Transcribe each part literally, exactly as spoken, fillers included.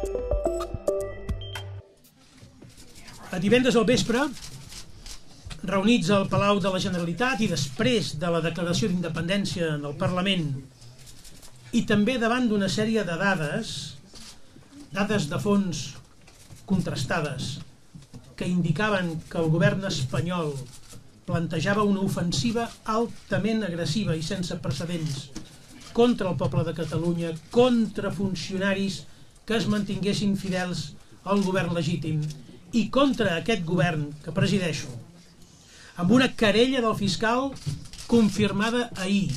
A divendres al vespre, reunits al Palau de la Generalitat i després de la declaració d'independència del Parlament i també davant d'una sèrie de dades, dades de fons contrastades, que indicaven que el govern espanyol plantejava una ofensiva altament agressiva i sense precedents contra el poble de Catalunya, contra funcionaris que es mantinguessin fidels al govern legítim i contra aquest govern que presideixo, amb una querella del fiscal confirmada ahir,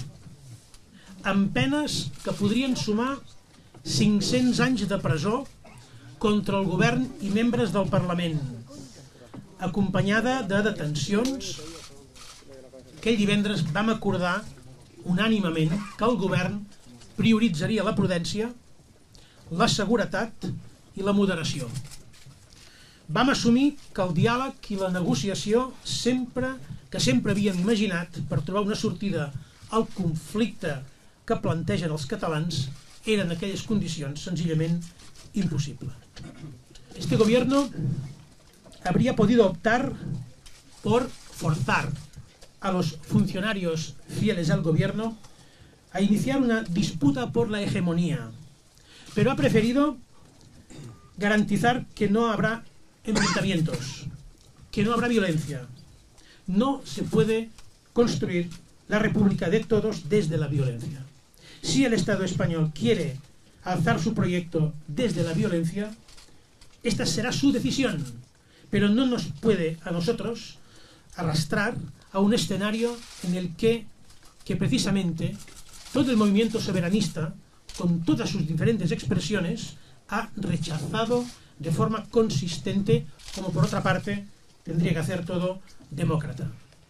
amb penes que podrien sumar cinc-cents anys de presó contra el govern i membres del Parlament, acompanyada de detencions. Aquell divendres vam acordar unànimement que el govern prioritzaria la prudència, la seguretat i la moderació. Vam assumir que el diàleg i la negociació sempre, que sempre havíem imaginat per trobar una sortida al conflicte que plantegen els catalans eren en aquelles condicions senzillament imposible. Este gobierno habría podido optar por forzar a los funcionarios fieles al gobierno a iniciar una disputa por la hegemonía, pero ha preferido garantizar que no habrá enfrentamientos, que no habrá violencia. No se puede construir la república de todos desde la violencia. Si el Estado español quiere alzar su proyecto desde la violencia, esta será su decisión, pero no nos puede a nosotros arrastrar a un escenario en el que, que precisamente todo el movimiento soberanista, con todas sus diferentes expresiones, ha rechazado de forma consistente, como por otra parte tendría que hacer todo demócrata.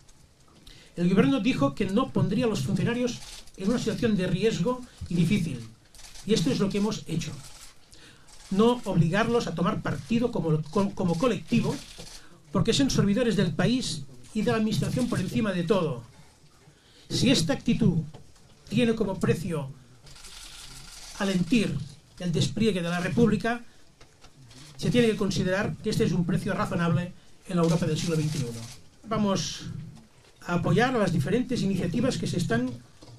El gobierno dijo que no pondría a los funcionarios en una situación de riesgo y difícil, y esto es lo que hemos hecho. No obligarlos a tomar partido como, como colectivo, porque son servidores del país y de la administración por encima de todo. Si esta actitud tiene como precio alentir el despliegue de la República, se tiene que considerar que este es un precio razonable en la Europa del siglo veintiuno. Vamos a apoyar a las diferentes iniciativas que se están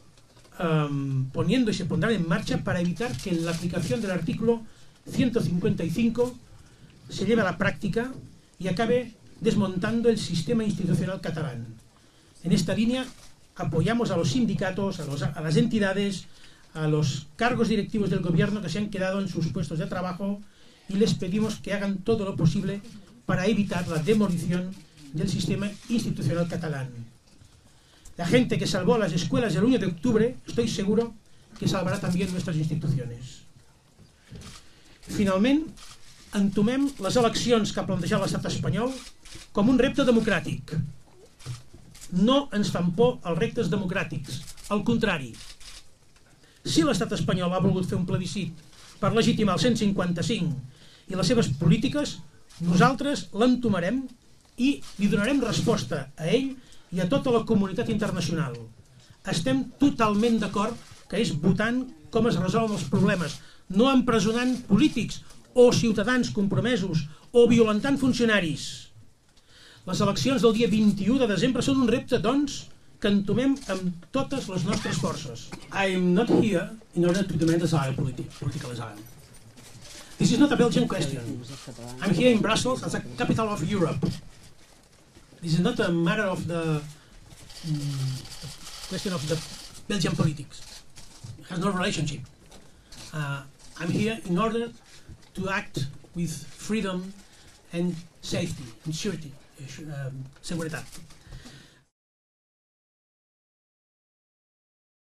um, poniendo y se pondrán en marcha para evitar que la aplicación del artículo ciento cincuenta y cinco se lleve a la práctica y acabe desmontando el sistema institucional catalán. En esta línea apoyamos a los sindicatos, a, los, a las entidades, a los cargos directivos del gobierno que se han quedado en sus puestos de trabajo y les pedimos que hagan todo lo posible para evitar la demolición del sistema institucional catalán. La gente que salvó las escuelas el uno de octubre, estoy seguro que salvarà també nuestras instituciones. Finalment, entomem les eleccions que ha plantejat l'estat espanyol com un repte democràtic. No ens fan por els reptes democràtics, al contrari. Si l'estat espanyol ha volgut fer un plebiscit per legitimar el cent cinquanta-cinc i les seves polítiques, nosaltres l'entomarem i li donarem resposta a ell i a tota la comunitat internacional. Estem totalment d'acord que és votant com es resolen els problemes, no empresonant polítics o ciutadans compromesos o violentant funcionaris. Les eleccions del dia vint-i-u de desembre són un repte, doncs, que entomem amb totes les nostres forces. I am not here in order to demand asylum, political asylum. This is not a Belgian question. I'm here in Brussels as a capital of Europe. This is not a matter of the um, question of the Belgian politics. It has no relationship. Uh, I'm here in order to act with freedom and safety and surety, uh, seguridad.